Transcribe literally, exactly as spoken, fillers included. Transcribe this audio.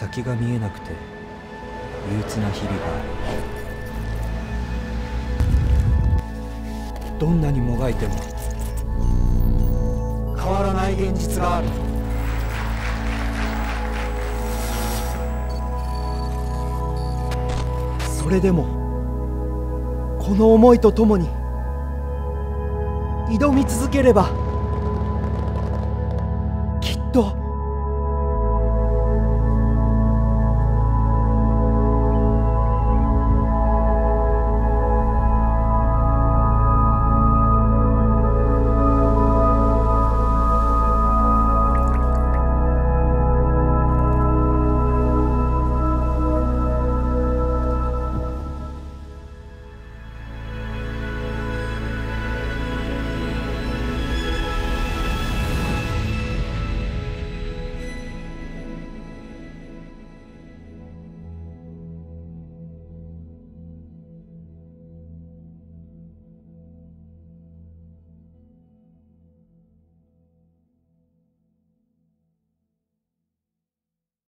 先が見えなくて憂鬱な日々がある。どんなにもがいても変わらない現実がある。それでもこの思いとともに挑み続ければ